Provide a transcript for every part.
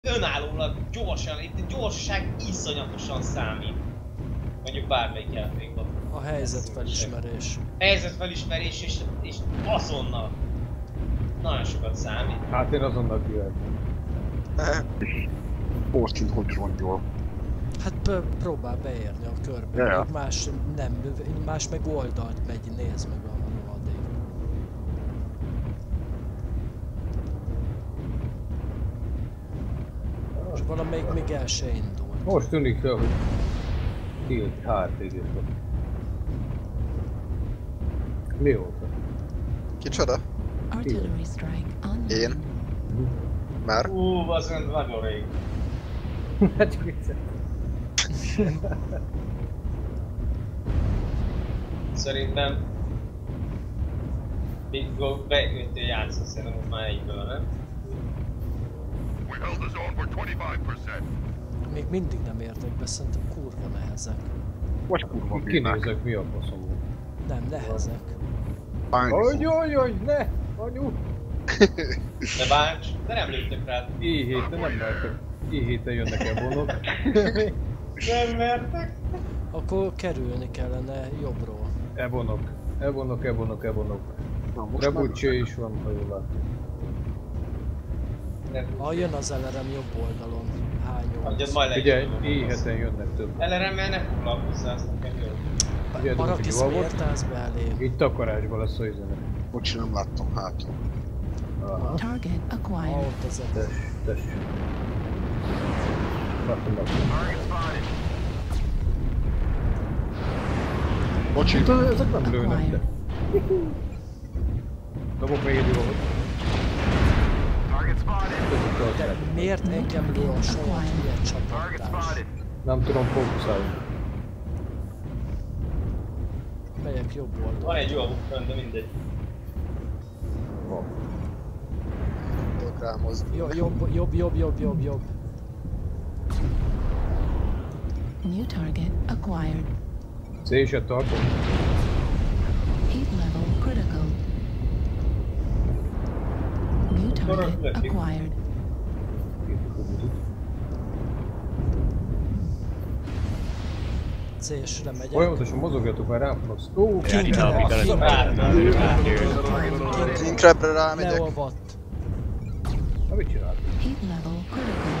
önállólag gyorsan, itt a gyorsaság iszonyatosan számít. Mondjuk bármelyik játékban. A helyzetfelismerés. Helyzetfelismerés és azonnal. Nagyon sokat számít. Hát én azonnal kivettem. Portland hogy rongyol. Hát próbál beérni a körbe. Ja. Más nem, más meg oldalt megy, nézd meg a rohadék. És valamelyik még el se indult. Most tűnik fel, hogy tilt HRT-t. Mióta? Kicsoda? Artillery strike on. Én? Már? Az nagyon rég. Hát csak vicces. Szerintem... Mikor bejöttél játszani, szerintem most már egyből, nem? We held the zone for 25%. Még mindig nem értek be, szerintem kurva nehezek. Vagy kurva bírnák. Kinézek, mi a faszom. Nem, nehezek. Ajjajjaj, ne! Anyu! De báncs, de nem lőttek rád. I7-en nem mertek. I7-en jönnek el vonok. Nem mertek? Akkor kerülni kellene jobbról. Evonok. Na, most Trebucci is van, ha jól látom. Ha jön az LRM jobb oldalon. Hagyjad H8. majd Ugye legyen. I7-en jönnek több. LRM-mel ne foglalkozzál, azt nekem jó. Ugye, Marakis Dubci, miért állsz be elém? Itt takarásban lesz a üzenet. Bocsi, nem láttam hátul. Aha. Target acquired. Ott az a... Tessék. Látom. Bocsi, Ezek nem lőnek, de... Dobok még egy dolgot. De miért engem lő a saját hülye csapattárs? Nem tudom fókuszálni. Megyek jobb Van oldalon. egy jó fönn, de mindegy. Van. tudok rámozni. Jobb. New target acquired. C-set tartom. Heat level critical. New target acquired. C-sre megyek. Folyamatosan mozogjatok, már rám fogsz. Ó, King Crabbre rámegyek. Leolvadt. na mit csinálsz? Heat level critical.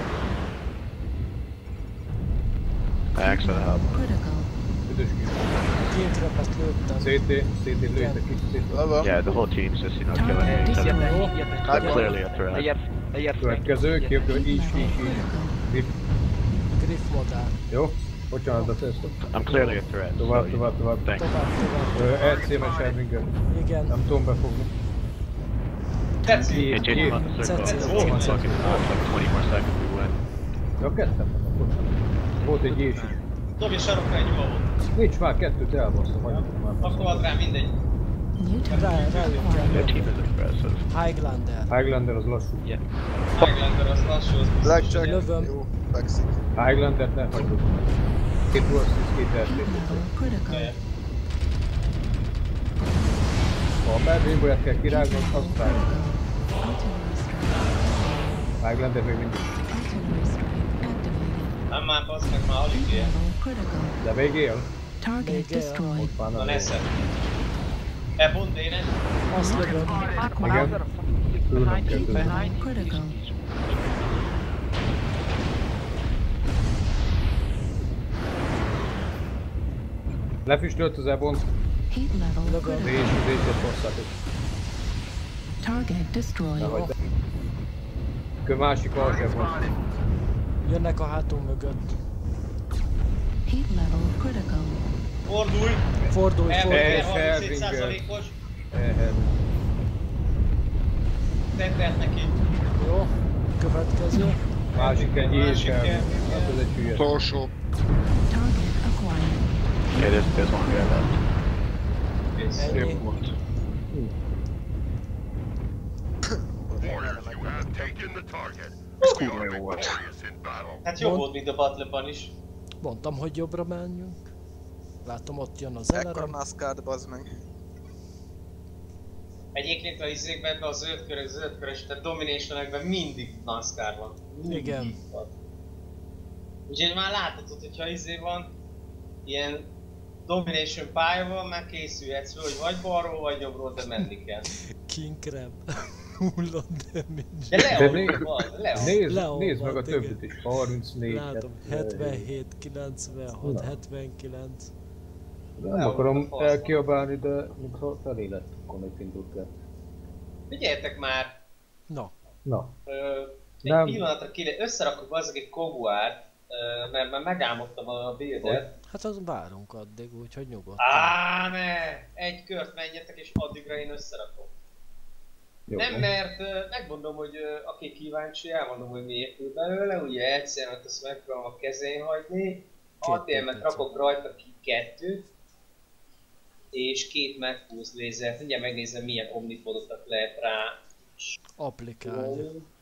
Excellent help. Critical. Üdös kis. Két repet lőttem. CT lőjtek ki. CT. Lövöm. Yeah, the whole team's just, you know, killing Target each other. destroyed. They're clearly a threat. Következő, képről így. Grip. Griff modál. Jó? Bocsánat, a teszt. I'm clearly a threat. so Tovább. Thank you. Tovább. RC-mes Ervinger. Igen. Nem tudom befogni. Tetszik. Hey, Jason, come out the circle. One fucking like 20 more seconds we win. Ja, ketten vannak, bocsánat. Volt egy és is. Dobj a sarokra egy gyulavot. Nincs már, kettőt elbasztam, hagyjuk már. Akkor ad rá, mindegy. New target Rájön Their acquired. team is aggressive. Highlander. Highlander az lassú. Highlander az lassú, az biztos. Blackjack. Lövöm. Jó, fekszik. Highlander-t ne hagyd. Két Warsis, két Heat RC. level critical. Ha a Mervinbolyát kell kirágnod, az fáj. Artillery strike. Highlander még mindig. Artillery strike activated. Nem már basz meg, már alig Heat él. level critical. De még él. Target destroyed. Ott van Na a nesze. Pont éne. Azt lövöm. igen. Ülnek kell Heat tőle. level critical. Lefüstölt az Ebont, Heat level critical. D-set hosszátok. Target destroyed. Nehogy de. Kö másik alzsebon. Jönnek a hátunk mögött. Heat level critical. Fordulj. Fordulj. RB 37%-os. Tettelt neki. Jó. Következő. Másik egy és Másik el. kell. Hát ez egy hülye. Utolsó. Target acquired. Yeah, there's one guy left. Kész. Ennyi. Jobb volt. Warriors, you have taken the target. We Kurva are jó volt. victorious in battle. Hát jobb volt, mint a Batlepan is. Mondtam, hogy jobbra menjünk. Látom, ott jön az Ekkora LRM. NASCAR-t, bazd meg. Egyébként a izékben, a zöldkörös, tehát Domination-ekben mindig NASCAR van. Mindig Igen. van. Úgyhogy már láthatod, hogyha izé van, ilyen Domination pálya van, már készülhetsz fel, hogy vagy balról, vagy jobbról, de menni kell. King Crab. Hullott damage. De leolvad, leolvad. Nézd meg a igen. többit is, 34. Látom, 77, 96, Na. 79. Nem akarom elkiabálni, de mintha felé lett, akkor indult el. Figyeljetek már! Na, Na, Egy Nem. pillanatra összerakok azzal egy koguárt, mert már megálmodtam a buildet. hát az várunk addig, úgyhogy nyugodtan. Ne! Egy kört menjetek és addigra én összerakom. jó. Nem, mert megmondom, hogy aki kíváncsi, elmondom, hogy mi épül belőle. Ugye egyszerűen azt meg tudom a kezén hagyni. ATM-et rakok rajta ki 2 és 2 megfúz lézert. Mindjárt megnézem milyen omnipodokat lehet rá Applikálni.